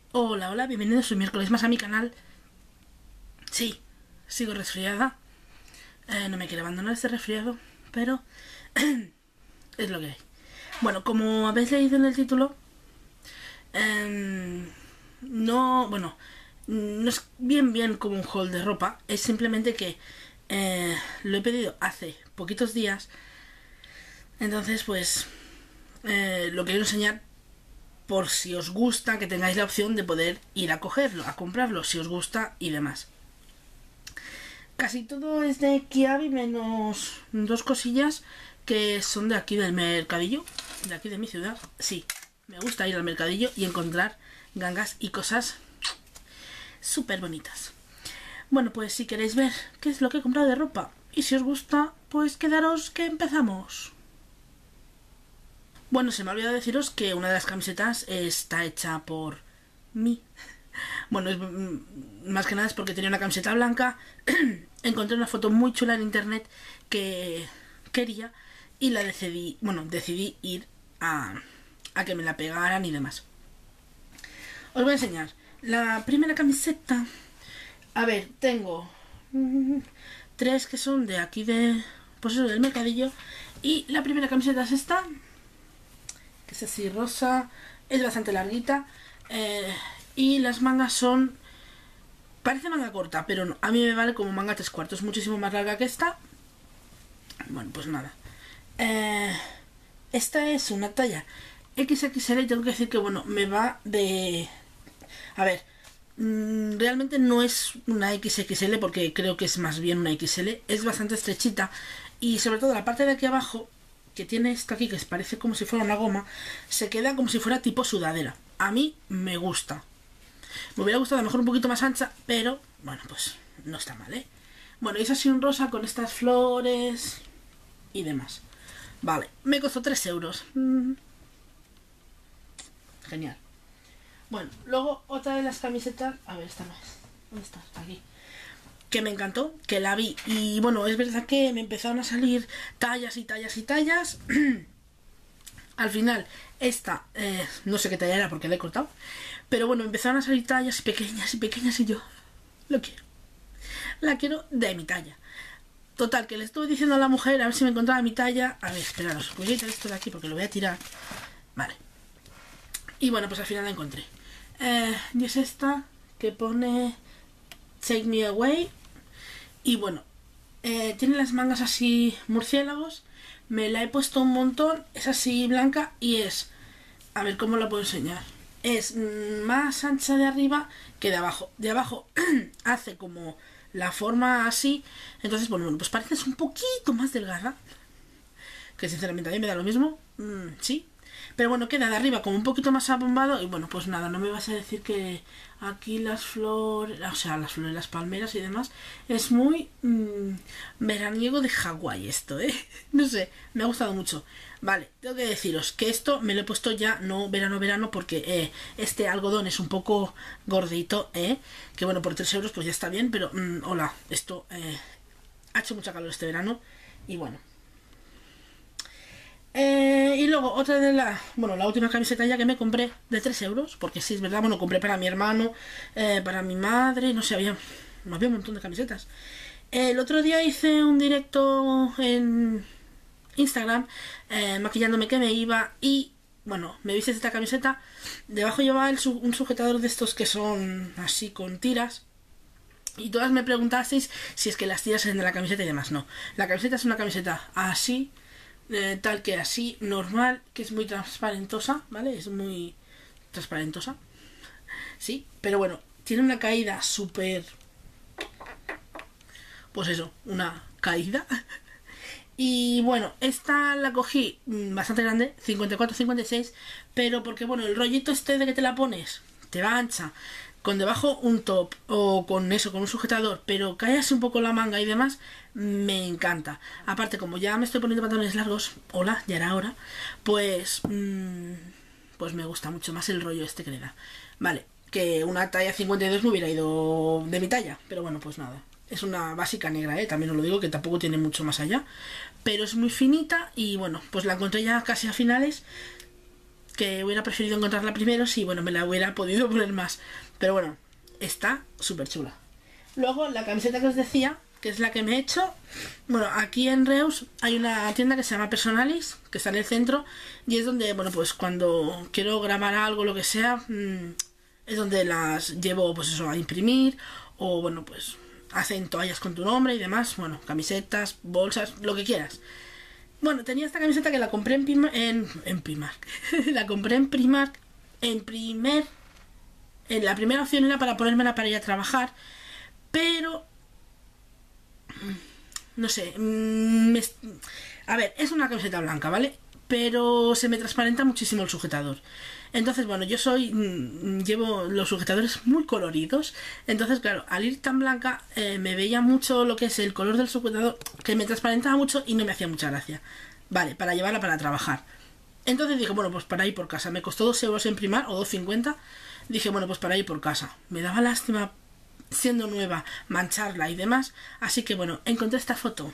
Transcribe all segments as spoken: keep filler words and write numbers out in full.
Hola, hola, bienvenidos un miércoles más a mi canal. Sí, sigo resfriada. Eh, no me quiero abandonar este resfriado, pero es lo que hay. Bueno, como habéis leído en el título, eh, no, bueno, no es bien bien como un haul de ropa, es simplemente que eh, lo he pedido hace poquitos días, entonces pues eh, lo quiero enseñar por si os gusta, que tengáis la opción de poder ir a cogerlo, a comprarlo, si os gusta y demás. Casi todo es de Kiabi, menos dos cosillas que son de aquí del mercadillo, de aquí de mi ciudad. Sí, me gusta ir al mercadillo y encontrar gangas y cosas súper bonitas. Bueno, pues si queréis ver qué es lo que he comprado de ropa y si os gusta, pues quedaros que empezamos. Bueno, se me ha olvidado deciros que una de las camisetas está hecha por mí. Bueno, es, más que nada es porque tenía una camiseta blanca. Encontré una foto muy chula en internet que quería y la decidí, bueno, decidí ir a, a que me la pegaran y demás. Os voy a enseñar la primera camiseta. A ver, tengo mm, tres que son de aquí de, pues eso, del mercadillo. Y la primera camiseta es esta, que es así rosa, es bastante larguita, eh, y las mangas son, parece manga corta, pero no, a mí me vale como manga tres cuartos, muchísimo más larga que esta. Bueno, pues nada, eh, esta es una talla equis equis ele y tengo que decir que bueno, me va de, a ver, mmm, realmente no es una equis equis ele porque creo que es más bien una equis ele, es bastante estrechita y sobre todo la parte de aquí abajo, que tiene esto aquí que parece como si fuera una goma, se queda como si fuera tipo sudadera. A mí me gusta. Me hubiera gustado a lo mejor un poquito más ancha, pero bueno, pues no está mal, ¿eh? Bueno, y es así un rosa con estas flores y demás. Vale, me costó tres euros. Mm. Genial. Bueno, luego otra de las camisetas, a ver, esta no es. ¿Dónde está? Aquí. Que me encantó, que la vi y bueno, es verdad que me empezaron a salir tallas y tallas y tallas. Al final esta, eh, no sé qué talla era porque la he cortado, pero bueno, empezaron a salir tallas pequeñas y pequeñas y yo lo quiero, la quiero de mi talla. Total, que le estuve diciendo a la mujer a ver si me encontraba mi talla. A ver, esperaros, voy a quitar esto de aquí porque lo voy a tirar. Vale. Y bueno, pues al final la encontré, eh, y es esta que pone Take Me Away. Y bueno, eh, tiene las mangas así murciélagos. Me la he puesto un montón. Es así blanca y es, a ver cómo la puedo enseñar, es más ancha de arriba que de abajo. De abajo hace como la forma así. Entonces, bueno, bueno, pues parece un poquito más delgada, que sinceramente a mí me da lo mismo. Mm, sí. Pero bueno, queda de arriba como un poquito más abombado. Y bueno, pues nada, no me vas a decir que aquí las flores, o sea, las flores, las palmeras y demás, es muy mmm, veraniego de Hawái esto, ¿eh? No sé, me ha gustado mucho. Vale, tengo que deciros que esto me lo he puesto ya, no verano, verano, porque eh, este algodón es un poco gordito, ¿eh? Que bueno, por tres euros pues ya está bien, pero mmm, hola, esto eh, ha hecho mucha calor este verano y bueno. Eh, y luego otra de la, bueno, la última camiseta ya que me compré de tres euros, porque sí, es verdad, bueno, compré para mi hermano, eh, para mi madre, no sé, había, había un montón de camisetas. El otro día hice un directo en Instagram, eh, maquillándome que me iba y, bueno, me viste esta camiseta, debajo llevaba el, un sujetador de estos que son así con tiras. Y todas me preguntasteis si es que las tiras eran de la camiseta y demás. No, la camiseta es una camiseta así, Eh, tal que así, normal, que es muy transparentosa, ¿vale? Es muy transparentosa, sí, pero bueno, tiene una caída súper, pues eso, una caída. Y bueno, esta la cogí bastante grande, cincuenta y cuatro cincuenta y seis, pero porque bueno, el rollito este de que te la pones, te va ancha, con debajo un top o con eso, con un sujetador, pero cae así un poco la manga y demás, me encanta. Aparte, como ya me estoy poniendo pantalones largos, hola, ya era hora, pues mmm, pues me gusta mucho más el rollo este que le da. Vale, que una talla cincuenta y dos me hubiera ido de mi talla, pero bueno, pues nada. Es una básica negra, ¿eh? También os lo digo, que tampoco tiene mucho más allá, pero es muy finita y bueno, pues la encontré ya casi a finales, que hubiera preferido encontrarla primero si, bueno, me la hubiera podido poner más. Pero bueno, está súper chula. Luego, la camiseta que os decía, que es la que me he hecho. Bueno, aquí en Reus hay una tienda que se llama Personalis, que está en el centro, y es donde, bueno, pues cuando quiero grabar algo, lo que sea, mmm, es donde las llevo, pues eso, a imprimir, o bueno, pues hacen toallas con tu nombre y demás, bueno, camisetas, bolsas, lo que quieras. Bueno, tenía esta camiseta que la compré en Primark, en, en Primark. La compré en Primark, en primer, en la primera opción era para ponérmela para ir a trabajar, pero no sé, me, a ver, es una camiseta blanca, ¿vale? Pero se me transparenta muchísimo el sujetador. Entonces, bueno, yo soy, mmm, llevo los sujetadores muy coloridos. Entonces, claro, al ir tan blanca, eh, me veía mucho lo que es el color del sujetador, que me transparentaba mucho y no me hacía mucha gracia. Vale, para llevarla para trabajar. Entonces dije, bueno, pues para ir por casa. Me costó dos euros en Primark o dos cincuenta. Dije, bueno, pues para ir por casa. Me daba lástima, siendo nueva, mancharla y demás. Así que, bueno, encontré esta foto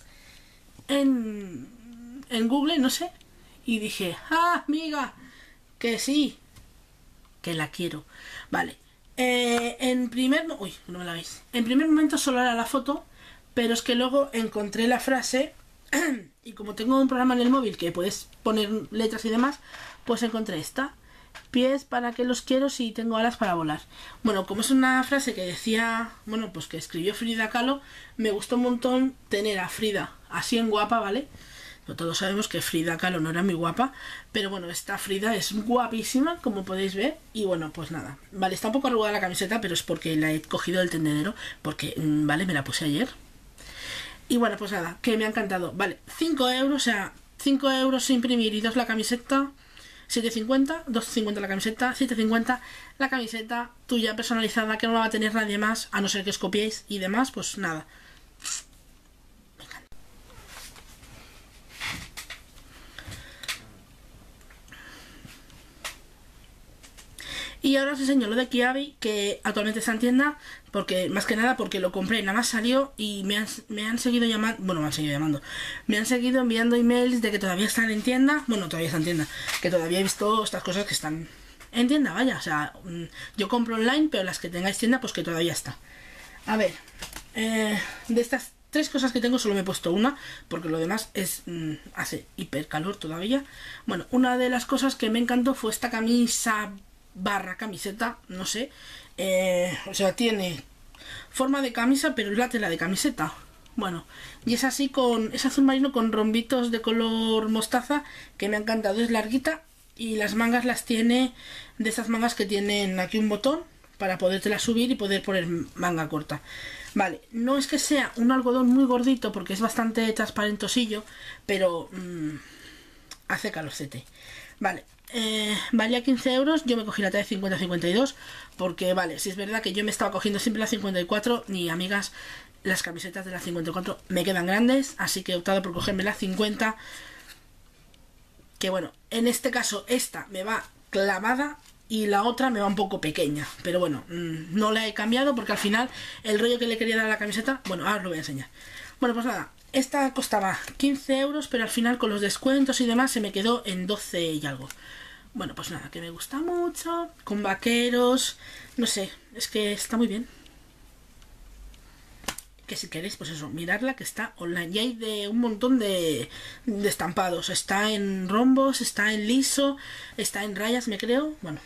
en, en Google, no sé. Y dije, ¡ah, amiga! Que sí, que la quiero. Vale, eh, en primer... Uy, no me la veis. En primer momento solo era la foto, pero es que luego encontré la frase y como tengo un programa en el móvil que puedes poner letras y demás, pues encontré esta. Pies para que los quiero si tengo alas para volar. Bueno, como es una frase que decía, bueno, pues que escribió Frida Kahlo, me gustó un montón tener a Frida así en guapa, ¿vale? Todos sabemos que Frida Kahlo no era muy guapa, pero bueno, esta Frida es guapísima, como podéis ver. Y bueno, pues nada, vale, está un poco arrugada la camiseta, pero es porque la he cogido del tendedero, porque, vale, me la puse ayer. Y bueno, pues nada, que me ha encantado. Vale, cinco euros, o sea, cinco euros imprimir y dos la camiseta, siete cincuenta, dos cincuenta la camiseta, siete cincuenta la camiseta tuya personalizada, que no la va a tener nadie más, a no ser que os copiéis y demás, pues nada. Y ahora os enseño lo de Kiabi, que actualmente está en tienda, porque más que nada porque lo compré, nada más salió y me han, me han seguido llamando, bueno, me han seguido llamando, me han seguido enviando emails de que todavía están en tienda, bueno, todavía están en tienda, que todavía he visto estas cosas que están en tienda, vaya, o sea, yo compro online, pero las que tengáis tienda, pues que todavía está. A ver, eh, de estas tres cosas que tengo solo me he puesto una, porque lo demás es mmm, hace hiper calor todavía. Bueno, una de las cosas que me encantó fue esta camisa barra camiseta, no sé, eh, o sea, tiene forma de camisa, pero es la tela de camiseta. Bueno, y es así con, es azul marino con rombitos de color mostaza, que me ha encantado, es larguita y las mangas las tiene de esas mangas que tienen aquí un botón para podértela subir y poder poner manga corta. Vale, no es que sea un algodón muy gordito porque es bastante transparentosillo, pero mmm, hace calorcete. Vale, eh, valía quince euros, yo me cogí la talla cincuenta cincuenta y dos, porque vale, si es verdad que yo me estaba cogiendo siempre la cincuenta y cuatro, y amigas, las camisetas de la cincuenta y cuatro me quedan grandes, así que he optado por cogerme la cincuenta, que bueno, en este caso esta me va clavada y la otra me va un poco pequeña, pero bueno, mmm, no la he cambiado porque al final el rollo que le quería dar a la camiseta, bueno, ahora os lo voy a enseñar. Bueno, pues nada, esta costaba quince euros, pero al final con los descuentos y demás se me quedó en doce y algo. Bueno, pues nada, que me gusta mucho, con vaqueros, no sé, es que está muy bien. Que si queréis, pues eso, mirarla, que está online. Y hay de un montón de, de estampados. Está en rombos, está en liso, está en rayas, me creo. Bueno.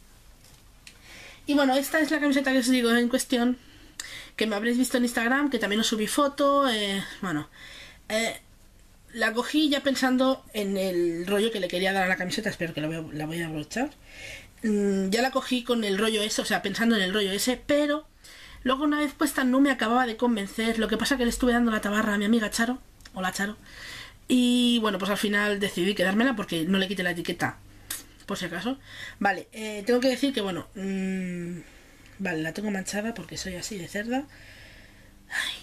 Y bueno, esta es la camiseta que os digo en cuestión, que me habréis visto en Instagram, que también os subí foto. Eh, bueno, eh, la cogí ya pensando en el rollo que le quería dar a la camiseta. Espero que la voy a, la voy a abrochar. Mm, ya la cogí con el rollo ese, o sea, pensando en el rollo ese, pero luego una vez puesta no me acababa de convencer. Lo que pasa que le estuve dando la tabarra a mi amiga Charo. Hola, Charo. Y bueno, pues al final decidí quedármela porque no le quité la etiqueta, por si acaso. Vale, eh, tengo que decir que bueno, mmm, vale, la tengo manchada porque soy así de cerda. Ay,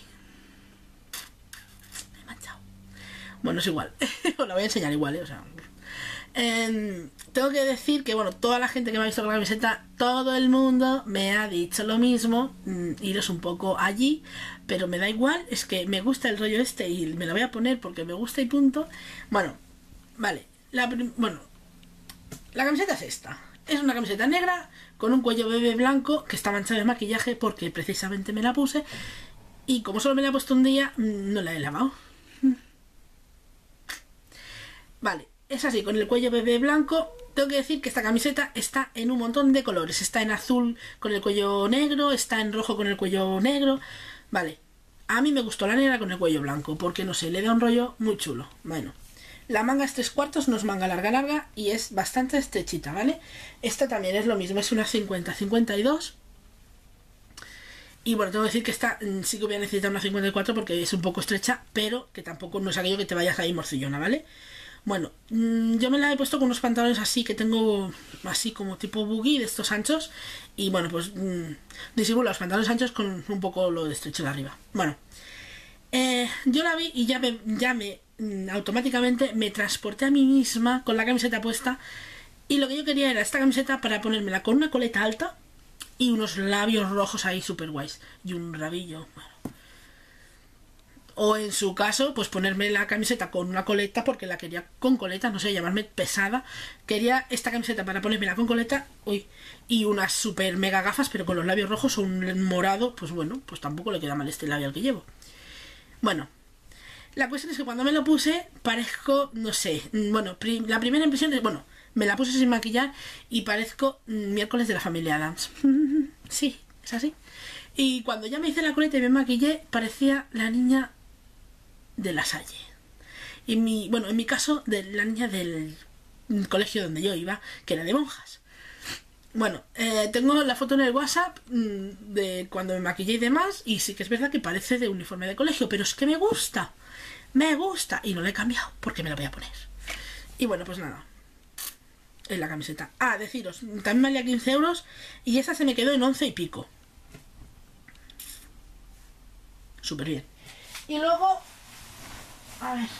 me he manchado. Bueno, es igual. Os la voy a enseñar igual, ¿eh? O sea, eh, tengo que decir que bueno, toda la gente que me ha visto con la camiseta, todo el mundo me ha dicho lo mismo. Mm, iros un poco allí, pero me da igual, es que me gusta el rollo este y me la voy a poner porque me gusta y punto. Bueno, vale, la bueno, la camiseta es esta. Es una camiseta negra con un cuello bebé blanco que está manchado de maquillaje porque precisamente me la puse. Y como solo me la he puesto un día, no la he lavado. Vale, es así, con el cuello bebé blanco. Tengo que decir que esta camiseta está en un montón de colores. Está en azul con el cuello negro, está en rojo con el cuello negro. Vale, a mí me gustó la negra con el cuello blanco porque, no sé, le da un rollo muy chulo. Bueno, la manga es tres cuartos, no es manga larga larga y es bastante estrechita, ¿vale? Esta también es lo mismo, es una cincuenta cincuenta y dos. Y bueno, tengo que decir que esta sí que voy a necesitar una cincuenta y cuatro porque es un poco estrecha, pero que tampoco no es aquello que te vayas ahí morcillona, ¿vale? Bueno, mmm, yo me la he puesto con unos pantalones así que tengo así como tipo buggy de estos anchos. Y bueno, pues mmm, disimulo los pantalones anchos con un poco lo de estrecho de arriba. Bueno, eh, yo la vi y ya me, ya me mmm, automáticamente me transporté a mí misma con la camiseta puesta. Y lo que yo quería era esta camiseta para ponérmela con una coleta alta y unos labios rojos ahí super guays. Y un rabillo, bueno. O en su caso, pues ponerme la camiseta con una coleta porque la quería con coleta, no sé, llamarme pesada. Quería esta camiseta para ponérmela con coleta, uy, y unas super mega gafas, pero con los labios rojos o un morado, pues bueno, pues tampoco le queda mal este labial que llevo. Bueno, la cuestión es que cuando me lo puse, parezco, no sé, bueno, pri la primera impresión es, bueno, me la puse sin maquillar y parezco miércoles de la familia Addams. Sí, es así. Y cuando ya me hice la coleta y me maquillé, parecía la niña de La Salle. Y mi, bueno, en mi caso, de la niña del colegio donde yo iba, que era de monjas. Bueno, eh, tengo la foto en el WhatsApp mmm, de cuando me maquillé y demás, y sí que es verdad que parece de uniforme de colegio, pero es que me gusta, me gusta, y no la he cambiado porque me la voy a poner. Y bueno, pues nada, es la camiseta. Ah, deciros, también valía quince euros, y esa se me quedó en once y pico. Súper bien. Y luego, a ver,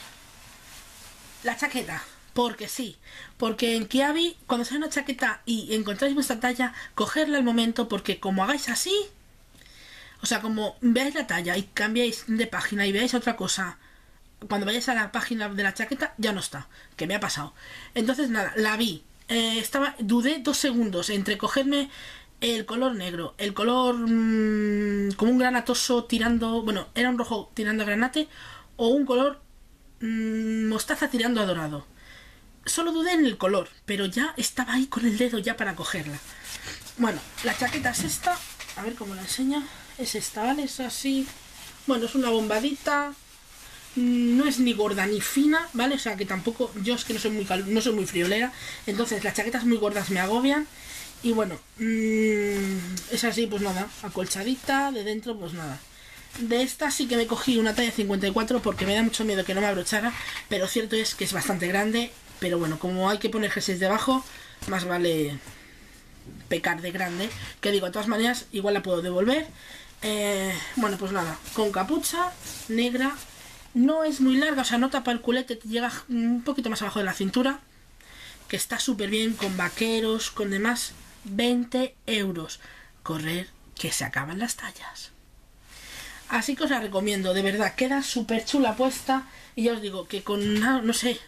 la chaqueta, porque sí, porque en Kiabi, cuando sale una chaqueta y encontráis vuestra talla, cogerla al momento, porque como hagáis así, o sea, como veáis la talla y cambiáis de página y veáis otra cosa, cuando vayáis a la página de la chaqueta, ya no está, que me ha pasado. Entonces nada, la vi, eh, estaba, dudé dos segundos entre cogerme el color negro, el color mmm, como un granatoso tirando, bueno, era un rojo tirando a granate, o un color mmm, mostaza tirando a dorado. Solo dudé en el color, pero ya estaba ahí con el dedo ya para cogerla. Bueno, la chaqueta es esta, a ver cómo la enseña, es esta, ¿vale? Es así, bueno, es una bombadita, no es ni gorda ni fina, ¿vale? O sea que tampoco, yo es que no soy muy, no soy muy friolera, entonces las chaquetas muy gordas me agobian. Y bueno, mmm, es así, pues nada, acolchadita, de dentro pues nada. De esta sí que me cogí una talla cincuenta y cuatro porque me da mucho miedo que no me abrochara, pero cierto es que es bastante grande, pero bueno, como hay que poner jerseys debajo, más vale pecar de grande, que digo, de todas maneras, igual la puedo devolver. Eh, bueno, pues nada, con capucha, negra, no es muy larga, o sea, no tapa el culete, te llega un poquito más abajo de la cintura, que está súper bien, con vaqueros, con demás. veinte euros. Correr, que se acaban las tallas. Así que os la recomiendo, de verdad, queda súper chula puesta. Y ya os digo que con una, no sé,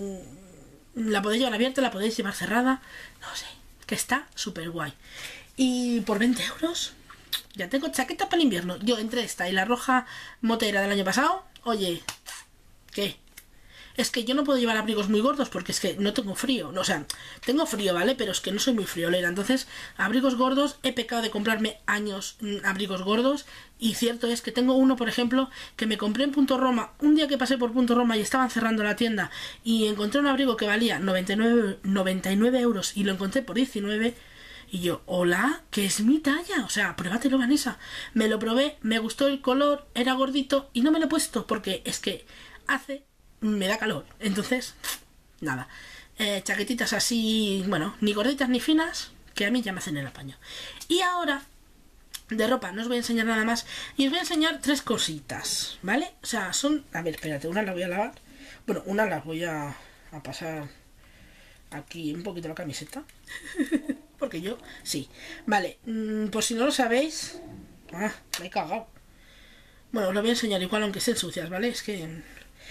la podéis llevar abierta, la podéis llevar cerrada, no sé, que está súper guay. Y por veinte euros ya tengo chaqueta para el invierno. Yo entre esta y la roja motera del año pasado, oye, ¿qué? Es que yo no puedo llevar abrigos muy gordos porque es que no tengo frío. O sea, tengo frío, ¿vale? Pero es que no soy muy friolera. Entonces, abrigos gordos, he pecado de comprarme años mmm, abrigos gordos. Y cierto es que tengo uno, por ejemplo, que me compré en Punto Roma. Un día que pasé por Punto Roma y estaban cerrando la tienda y encontré un abrigo que valía noventa y nueve euros y lo encontré por diecinueve. Y yo, hola, que es mi talla. O sea, pruébatelo, Vanessa. Me lo probé, me gustó el color, era gordito y no me lo he puesto porque es que hace... me da calor, entonces nada, eh, chaquetitas así, bueno, ni gorditas ni finas, que a mí ya me hacen el apaño. Y ahora, de ropa, no os voy a enseñar nada más, y os voy a enseñar tres cositas, ¿vale? O sea, son, a ver, espérate, una la voy a lavar, bueno, una la voy a, a pasar aquí un poquito la camiseta, porque yo, sí, vale, mmm, por si no lo sabéis, ah, me he cagado, bueno, os lo voy a enseñar igual aunque estén sucias, ¿vale? Es que...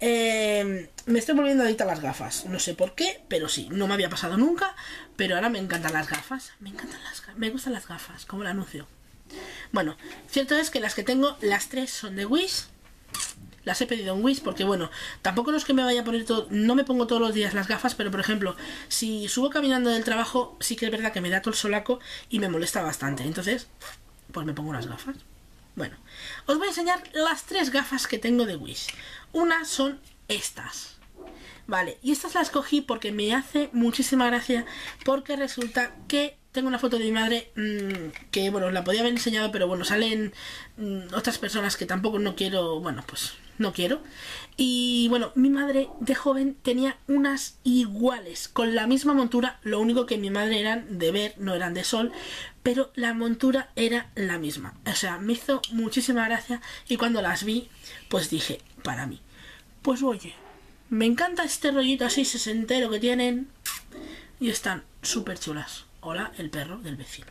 Eh, me estoy volviendo adicta a las gafas. No sé por qué, pero sí. No me había pasado nunca, pero ahora me encantan las gafas. Me encantan las gafas. Me gustan las gafas, como el anuncio. Bueno, cierto es que las que tengo, las tres son de Wish. Las he pedido en Wish porque, bueno, tampoco no es que me vaya a poner todo... No me pongo todos los días las gafas, pero, por ejemplo, si subo caminando del trabajo, sí que es verdad que me da todo el solaco y me molesta bastante. Entonces, pues me pongo unas gafas. Bueno, os voy a enseñar las tres gafas que tengo de Wish. Una son estas. Vale, y estas las cogí porque me hace muchísima gracia, porque resulta que tengo una foto de mi madre mmm, que, bueno, la podía haber enseñado, pero bueno, salen mmm, otras personas que tampoco no quiero, bueno, pues no quiero. Y bueno, mi madre de joven tenía unas iguales, con la misma montura, lo único que mi madre eran de ver, no eran de sol, pero la montura era la misma. O sea, me hizo muchísima gracia y cuando las vi, pues dije, para mí, pues oye, me encanta este rollito así sesentero que tienen y están súper chulas. Hola, el perro del vecino.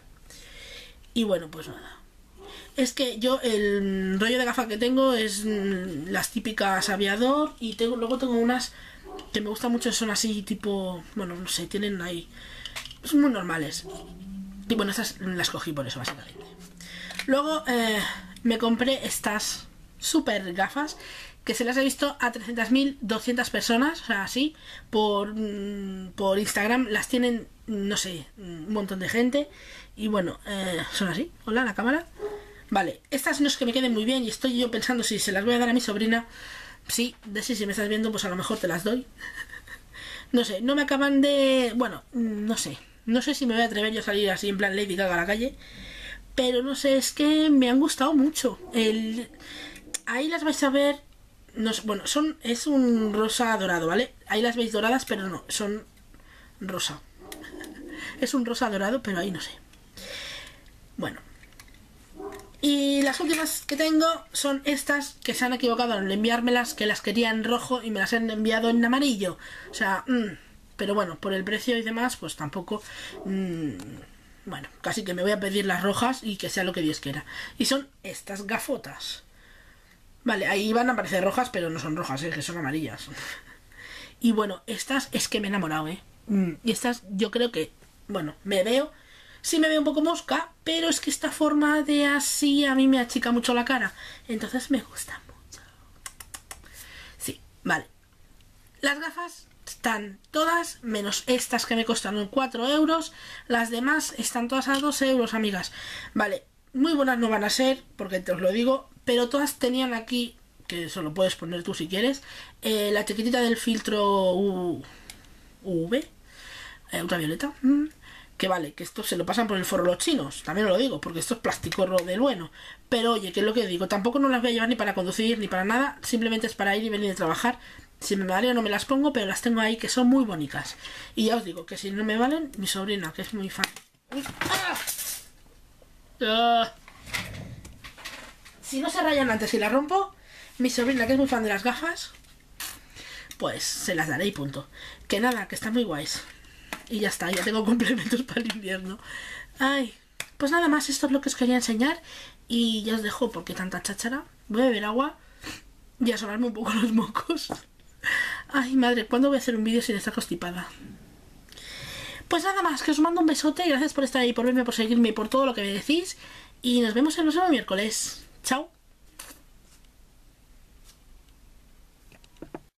Y bueno, pues nada. Es que yo el rollo de gafa que tengo es mmm, las típicas aviador y tengo, luego tengo unas que me gustan mucho, son así tipo, bueno, no sé, tienen ahí, son muy normales. Y bueno, estas las cogí por eso básicamente. Luego eh, me compré estas super gafas que se las he visto a trescientas mil doscientas personas, o sea, así, por, mmm, por Instagram las tienen, no sé, un montón de gente. Y bueno, eh, son así. Hola, la cámara. Vale, estas no es que me queden muy bien y estoy yo pensando si se las voy a dar a mi sobrina. Sí, de si, si me estás viendo, pues a lo mejor te las doy. No sé, no me acaban de... Bueno, no sé. No sé si me voy a atrever yo a salir así en plan Lady Gaga a la calle. Pero no sé, es que me han gustado mucho. El... Ahí las vais a ver... No, bueno, son es un rosa dorado, ¿vale? Ahí las veis doradas, pero no, son rosa. Es un rosa dorado, pero ahí no sé. Bueno. Y las últimas que tengo son estas, que se han equivocado en enviármelas, que las quería en rojo y me las han enviado en amarillo. O sea, mmm, pero bueno, por el precio y demás, pues tampoco... Mmm, bueno, casi que me voy a pedir las rojas y que sea lo que Dios quiera. Y son estas gafotas. Vale, ahí van a aparecer rojas, pero no son rojas, ¿eh? Que son amarillas. Y bueno, estas es que me he enamorado, ¿eh? Mm, y estas yo creo que, bueno, me veo... Sí me veo un poco mosca, pero es que esta forma de así a mí me achica mucho la cara. Entonces me gusta mucho. Sí, vale. Las gafas están todas, menos estas que me costaron cuatro euros. Las demás están todas a dos euros, amigas. Vale, muy buenas no van a ser, porque te os lo digo, pero todas tenían aquí, que eso lo puedes poner tú si quieres, eh, la chiquitita del filtro U V, eh, ultravioleta. Mm. Que vale, que esto se lo pasan por el forro los chinos, también os lo digo, porque esto es plástico del bueno. Pero oye, que es lo que digo, tampoco no las voy a llevar ni para conducir ni para nada, simplemente es para ir y venir a trabajar. Si me mareo no me las pongo, pero las tengo ahí que son muy bonitas. Y ya os digo que si no me valen, mi sobrina, que es muy fan. ¡Ah! ¡Ah! Si no se rayan antes y las rompo, mi sobrina, que es muy fan de las gafas, pues se las daré y punto. Que nada, que están muy guays. Y ya está, ya tengo complementos para el invierno. Ay, pues nada más, esto es lo que os quería enseñar. Y ya os dejo, porque tanta cháchara. Voy a beber agua y a sonarme un poco los mocos. Ay, madre, ¿cuándo voy a hacer un vídeo sin estar constipada? Pues nada más, que os mando un besote. Gracias por estar ahí, por verme, por seguirme y por todo lo que me decís. Y nos vemos el próximo miércoles. Chao.